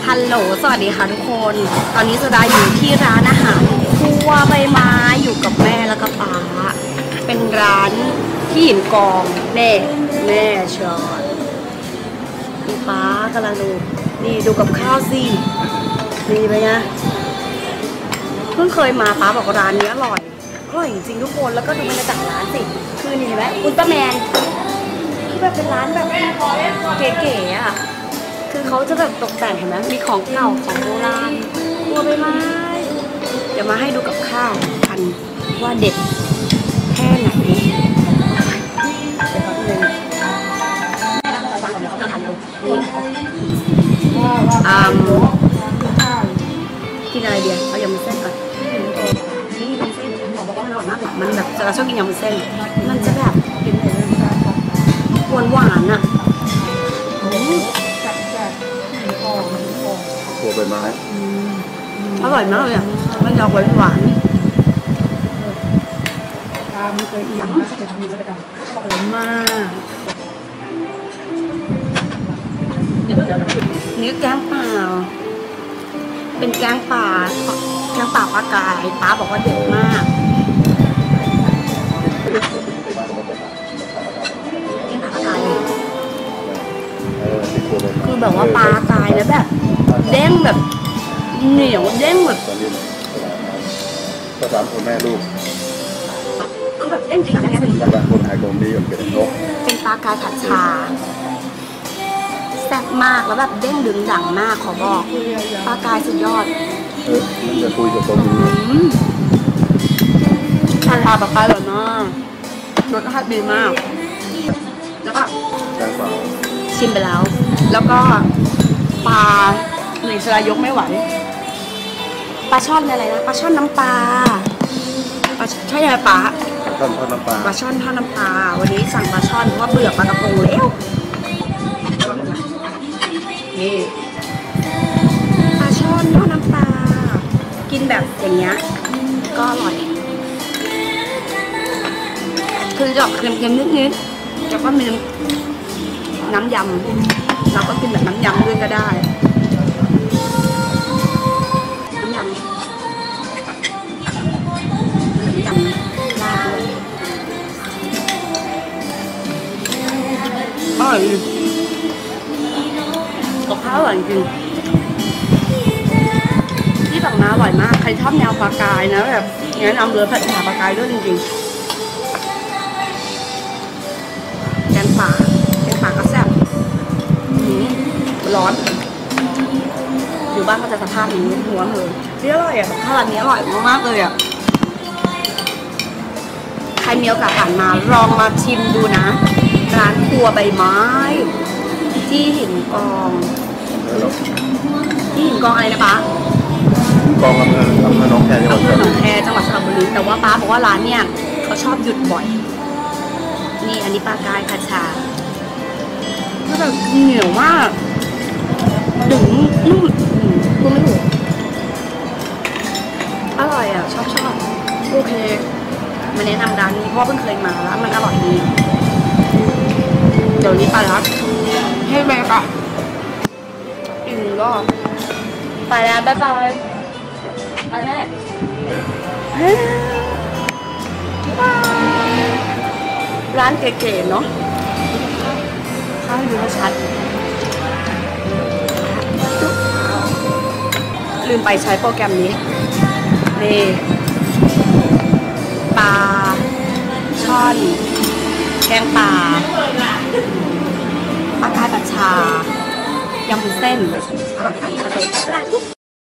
ฮัลโหลสวัสดีค่ะทุกคนตอนนี้สุดาอยู่ที่ร้านอาหารครัวใบไม้อยู่กับแม่แล้วก็ป๊าเป็นร้านที่หินกองแม่ชอนพี่ป๊ากำลังนี่ดูกับข้าวสิดีไหมนะเพิ่งเคยมาป๊าบอกร้านนี้อร่อยจริงๆทุกคนแล้วก็ดูบรรยากาศร้านสิคือนี่เห็นไหมอุลตร้าแมนที่แบบเป็นร้านแบบเก๋ๆอ่ะคือเขาจะแบบตกแต่งเห็นไหมมีของเก่าของโบราณตัวใบไม้เดี๋ยวมาให้ดูกับข้าวกันว่าเด็ดแค่ไหนกินอะไรเดียวเอายำเส้นก่อนนี่ยำเส้นผมบอกว่ามันอร่อยมากมันแบบเราชอบกินยำเส้นมันจะแบบหวานอ่ะตัวใบไม้อร่อยมากเลยอ่ะมันจะหวานอร่อยมากนี่แกงป่าเป็นแกงป่าปลากายป้าบอกว่าเด็ดมากแกงป่าปลากายคือแบบว่าปลากายแล้วแบบเด้งแบบเหนียวเด้งแบบภาษาคนแม่ลูกคือแบบเด้งจริงๆนะคนไทยคนดีเป็นนกเป็นปลากายผัดชาแซ่บมากแล้วแบบเด้งดึงดังมากขอบอกปลากายสุดยอดมันจะคุยกับตัวนี้ปลากายอร่อยมากรสชาติดีมากแล้วก็ชิมไปแล้วก็ปลาหนึ่งชลายกไม่ไหวปลาช่อนอะไรนะปลาช่อนน้ำปลาใช่ไหมปลาช่อนทอดน้ำปลาปลาช่อนทอดน้ำปลาวันนี้สั่งปลาช่อนเพราะว่าเบื่อปลากระพงแล้วนี่ปลาช่อนทอดน้ำปลากินแบบอย่างเงี้ยก็อร่อยคือจะออกเค็มๆนิดๆแล้วก็มีน้ำยำเราก็กินแบบน้ำยำด้วยก็ได้น้ำยำราดด้วยอร่อยกับข้าวอร่อยจริงที่ฝั่งน้าอร่อยมากใครชอบแนวปลากายนะแบบแนะนำเรือผัดฉ่าปลากายด้วยจริงๆแกงป่าก็แซ่บร้อนอยู่บ้านก็จะสภาพนี้หัวเลยนี่อร่อยอ่ะข้าวร้านนี้อร่อยมากๆเลยอ่ะใครมีโอกาสผ่านมาลองมาชิมดูนะร้านครัวใบไม้ที่หินกองอะไรนะป๊ากองอำเภอหนองแคจังหวัดสระบุรีแต่ว่าป๊าบอกว่าร้านเนี่ยเขาชอบหยุดบ่อยนี่อันนี้ปลากายผัดชาก็แบบเหนียวมากดึงนุ่มพูดไม่ถูกอร่อยอ่ะชอบโอเคมาแนะนำร้านนี้เพราะเพิ่งเคยมาแล้วมันอร่อยดีเดี๋ยวนี้ไปแล้วให้แม่กะอีกหนึ่งรอบไปแล้วบ๊ายบายไปแม่ร้านเก๋ๆเนาะข้าวให้ดูชัดลืมไปใช้โปรแกรมนี้นี่ปลาช่อนแกงปลากายผัดชายำวุ้นเส้น